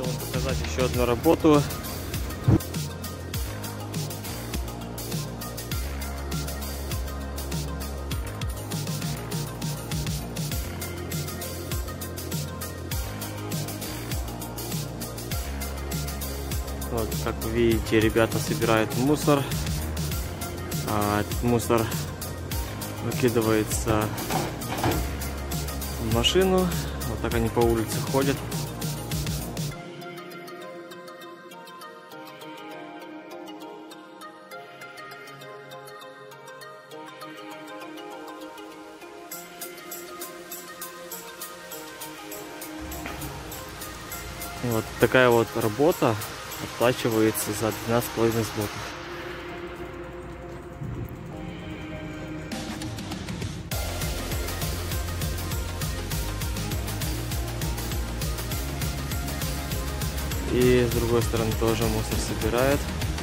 Хочу вам показать еще одну работу. Вот, как вы видите, ребята собирают мусор. Этот мусор выкидывается в машину. Вот так они по улице ходят. Вот такая вот работа оплачивается за 12,5 злотых. И с другой стороны тоже мусор собирает.